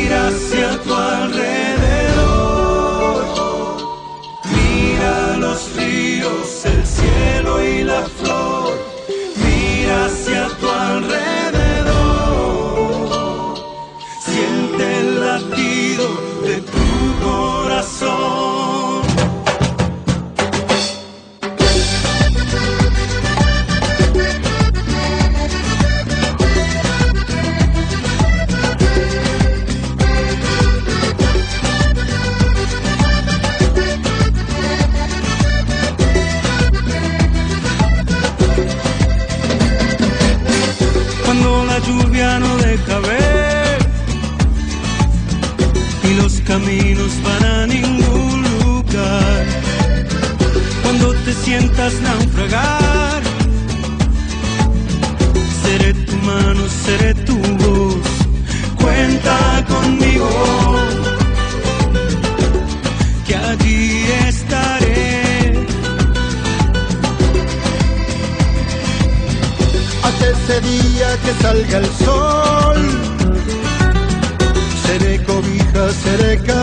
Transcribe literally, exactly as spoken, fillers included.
Mira hacia tu alrededor, mira los ríos, el cielo y la flor. Mira hacia tu alrededor, siente el latido de tu corazón. Cuando la lluvia no deja ver y los caminos van a ningún lugar, cuando te sientas naufragar, seré tu mano, seré tu voz, cuenta conmigo, que allí estaré. Hasta ese día que salga el sol, seré cobija, seré calor.